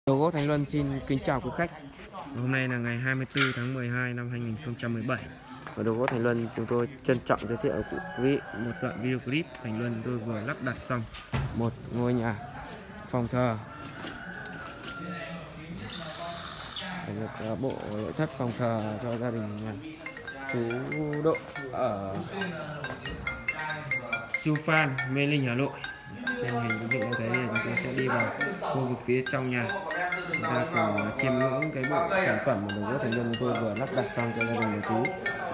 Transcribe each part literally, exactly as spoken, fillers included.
Đồ gỗ Thành Luân xin kính chào quý khách. Hôm nay là ngày hai mươi tư tháng mười hai năm hai nghìn không trăm mười bảy. Ở Đồ gỗ Thành Luân chúng tôi trân trọng giới thiệu quý vị một đoạn video clip Thành Luân tôi vừa lắp đặt xong một ngôi nhà phòng thờ, một bộ nội thất phòng thờ cho gia đình nhà chú Độ ở Siêu Phan, Mê Linh, Hà Nội. Trên hình quý vị thấy chúng tôi sẽ đi vào khu vực phía trong nhà, chúng ta cùng chiêm ngưỡng cái bộ sản phẩm mà Đồ gỗ Thành Luân tôi vừa lắp đặt xong cho gia đình nhà chú.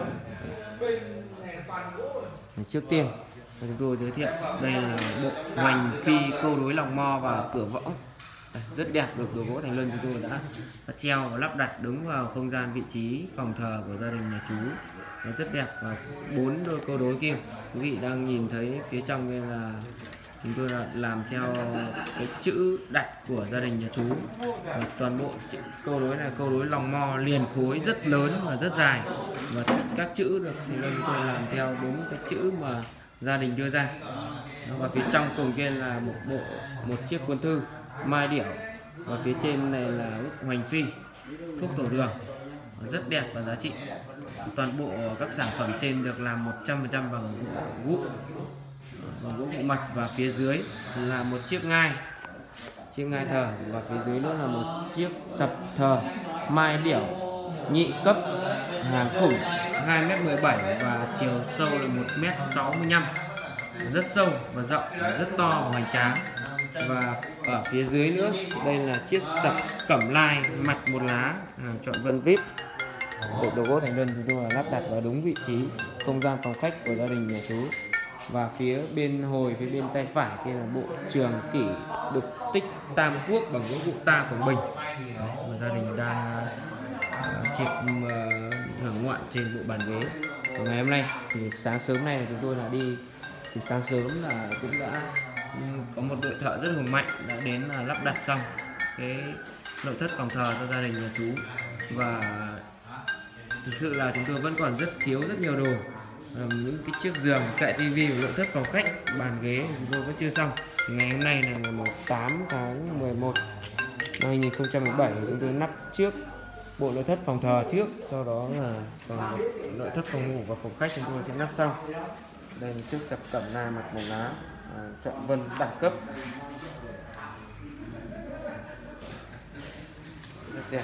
Trước tiên chúng tôi giới thiệu đây là bộ hoành phi câu đối lòng mo và cửa võng, rất đẹp, được Đồ gỗ Thành Luân chúng tôi đã treo và lắp đặt đúng vào không gian vị trí phòng thờ của gia đình nhà chú. Nó rất đẹp, và bốn đôi câu đối kia quý vị đang nhìn thấy phía trong đây là chúng tôi là làm theo cái chữ đặt của gia đình nhà chú. Và toàn bộ chữ câu đối là câu đối lòng mo liền khối rất lớn và rất dài, và các chữ được thì chúng tôi làm theo đúng cái chữ mà gia đình đưa ra. Và phía trong cùng kia là một bộ một chiếc cuốn thư mai điểu, và phía trên này là bức hoành phi phúc tổ đường, rất đẹp và giá trị. Toàn bộ các sản phẩm trên được làm một trăm phần trăm bằng gỗ bằng gỗ mục mạch, và phía dưới là một chiếc ngai chiếc ngai thờ, và phía dưới nữa là một chiếc sập thờ mai điểu nhị cấp hàng khủng hai mét mười bảy và chiều sâu là một mét sáu mươi lăm, rất sâu và rộng, rất to và hoành tráng. Và ở phía dưới nữa đây là chiếc sập cẩm lai mặt một lá hàng chọn vân vip. Bộ Đồ gỗ Thành Luân chúng tôi là lắp đặt vào đúng vị trí không gian phòng khách của gia đình nhà chú. Và phía bên hồi, phía bên tay phải kia là bộ trường kỷ đục tích tam quốc bằng gỗ vụ ta Quảng Bình. Đấy, mà gia đình đang uh, chịp uh, hưởng ngoạn trên bộ bàn ghế. Và ngày hôm nay thì sáng sớm nay chúng tôi là đi thì sáng sớm là cũng đã um, có một đội thợ rất hùng mạnh đã đến là lắp đặt xong cái nội thất phòng thờ cho gia đình nhà chú. Và thực sự là chúng tôi vẫn còn rất thiếu rất nhiều đồ, những cái chiếc giường, kệ tivi, nội thất phòng khách, bàn ghế chúng tôi vẫn chưa xong. Thì ngày hôm nay là ngày tám tháng mười một năm hai nghìn không trăm mười bảy, chúng tôi lắp trước bộ nội thất phòng thờ trước, sau đó là còn nội thất phòng ngủ và phòng khách chúng tôi sẽ lắp xong. Đây là chiếc sập cẩm lai mặt một lá à, chọn vân đẳng cấp, rất đẹp.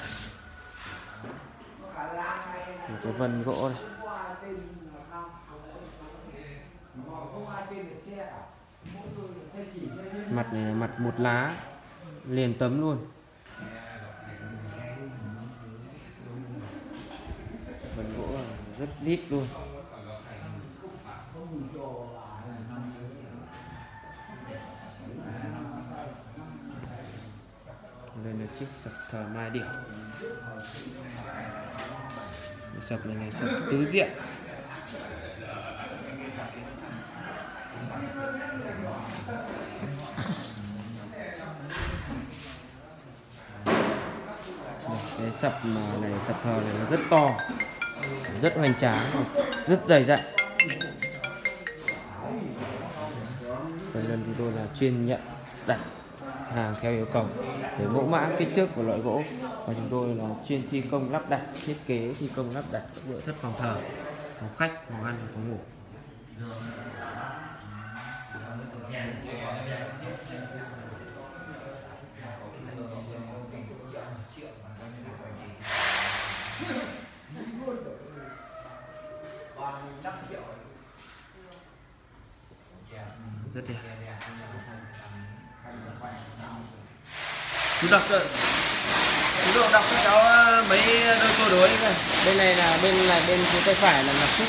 Một cái vân gỗ này, mặt này là mặt một lá liền tấm luôn, vân gỗ rất đít luôn. Đây là chiếc sập thờ mai điểu, sập này là sập tứ diện. Cái sập mà này, sập thờ này nó rất to, rất hoành tráng, rất dày dặn. Phần lần chúng tôi là chuyên nhận đặt hàng theo yêu cầu để mẫu mã kích thước của loại gỗ, và chúng tôi là chuyên thi công lắp đặt, thiết kế thi công lắp đặt các nội thất phòng thờ, phòng khách, phòng ăn và phòng ngủ. Rất đẹp. Chú đọc chú Độ đọc cho cháu mấy đôi câu đối này. Bên này là bên này bên phía tay phải là là phúc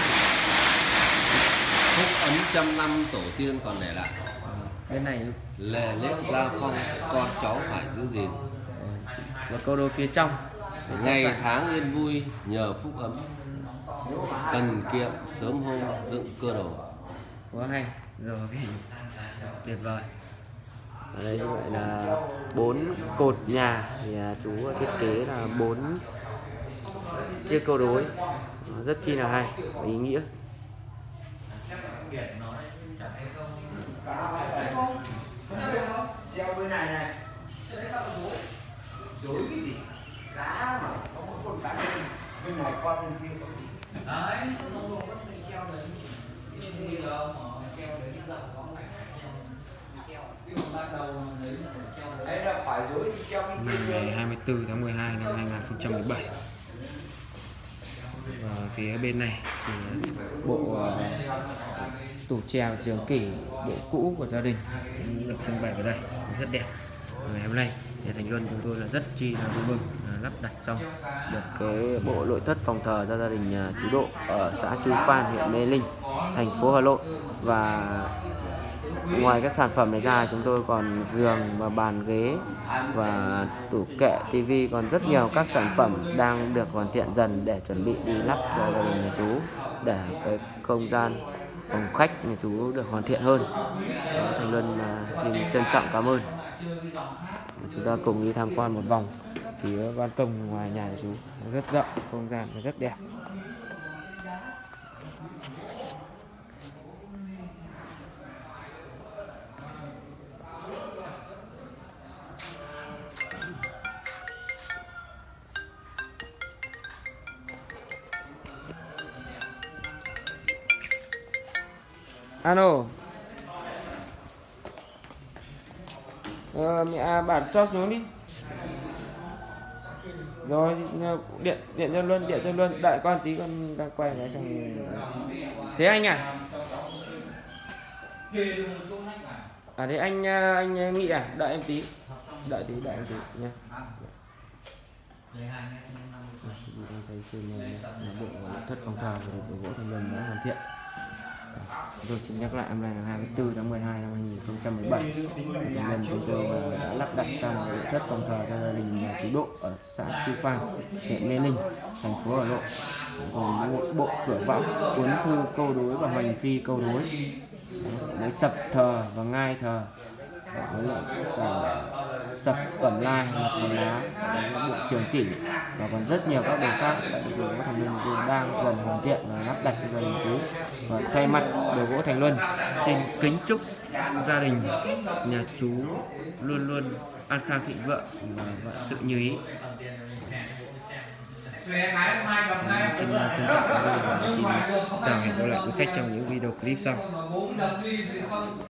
phúc ấm trăm năm tổ tiên còn để lại. Bên này Lề lết gia phong con cháu phải giữ gìn. và câu đối phía trong Ngày tháng yên vui nhờ phúc ấm, cần kiệm sớm hôm dựng cơ đồ. quá hay rồi, tuyệt vời. Ở đây như vậy là bốn cột nhà thì chú thiết kế là bốn chiếc câu đối, rất chi là hay và ý nghĩa. Treo bên này này. dối cái gì cá mà có một con cá bên bên này con bên kia có gì đấy nó vẫn treo đấy bây giờ mà treo đấy bây giờ có phải treo cái ban đầu đấy là phải treo đấy là phải dối treo bên kia. Ngày hai mươi tư tháng mười hai năm hai nghìn không trăm mười bảy. Và phía bên này thì bộ uh, tủ treo trường kỷ bộ cũ của gia đình cũng được trưng bày ở đây rất đẹp. Ngày hôm nay thì Thành Luân chúng tôi là rất chi là vui mừng lắp đặt xong được cái bộ nội thất phòng thờ cho gia đình chú Độ ở xã Chu Phan, huyện Mê Linh, thành phố Hà Nội. Và ngoài các sản phẩm này ra, chúng tôi còn giường và bàn ghế và tủ kệ, tivi, còn rất nhiều các sản phẩm đang được hoàn thiện dần để chuẩn bị đi lắp cho gia đình nhà chú, để cái không gian phòng khách nhà chú được hoàn thiện hơn. Thành Luân xin trân trọng cảm ơn. Chúng ta cùng đi tham quan một vòng phía ban công ngoài nhà chú, rất rộng, không gian rất đẹp. Alo. Ờ, mẹ bạn cho xuống đi. Rồi điện điện cho Luân, điện cho Luân, đợi con tí, con đang quay cái xong. Thế anh à? À thế anh anh Nghị à? Đợi em tí. Đợi tí, đợi em tí nha. Đang thấy trên bộ nội thất phòng thờ của đồ gỗ Thành Luân đã hoàn thiện. Tôi xin nhắc lại, hôm nay là hai mươi tư tháng mười hai năm hai nghìn không trăm mười bảy. Thành Luân chúng tôi đã lắp đặt xong nội thất phòng thờ cho gia đình nhà chú Độ ở xã Chu Phan, huyện Mê Linh, thành phố Hà Nội, gồm một bộ cửa võng, cuốn thư câu đối và hoành phi câu đối, với sập thờ và ngai thờ, với lại cả sập cẩm lai, mặt quần lá, bộ trường kỷ và còn rất nhiều các đồ khác. Tại đồ gỗ Thành Luân tôi đang dần hoàn thiện và lắp đặt cho gia đình chú. Và thay mặt đồ gỗ Thành Luân xin kính chúc gia đình nhà chú luôn luôn an khang thịnh vượng và vạn sự như ý. Xin trân trọng cảm ơn và xin chào hẹn gặp lại quý khách trong những video clip sau.